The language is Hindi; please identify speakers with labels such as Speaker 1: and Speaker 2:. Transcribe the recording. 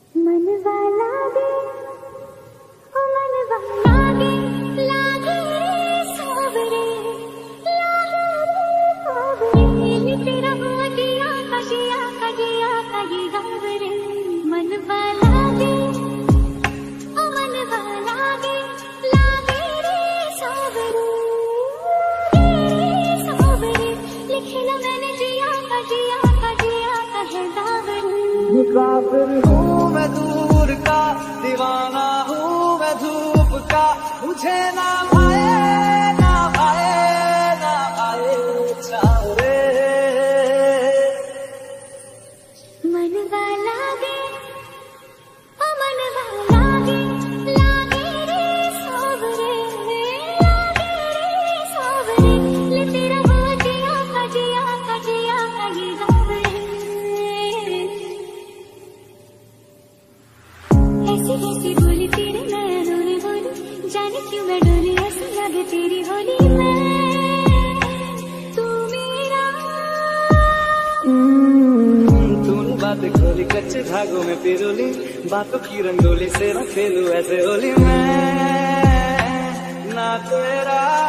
Speaker 1: मनवा लागे ओ मनवा लागे लागे रे सावरे लागे रे सावरे नी तेरा हुआ दिया कजिया कजिया कजी गावरे मनवा लागे ओ मनवा लागे लागे रे सावरे सावरे लिखे ना मैंने जिया कजिया कजिया कहे गावरे
Speaker 2: मुसाफिर हूँ मैं दूर का, दीवाना हूँ मैं धूप का, मुझे ना भाए ना भाए ना भाए छाओ रे।
Speaker 1: मनवा लागे ओ मनवा लागे लागे रे सावरे लागे रे सावरे ले तेरा हुआ जिया कजिया कजिया कजी गावरे ऐसी कैसी बोली तेरे नयनों ने बोली जाने क्यों मैं डोली ऐसी लगे तेरी होली मैं तू मेरा
Speaker 2: तूने बात खोली कच्चे धागों में पिरोली, बातों की रंगोली से मैं खेलूं ऐसे होली मैं ना तेरा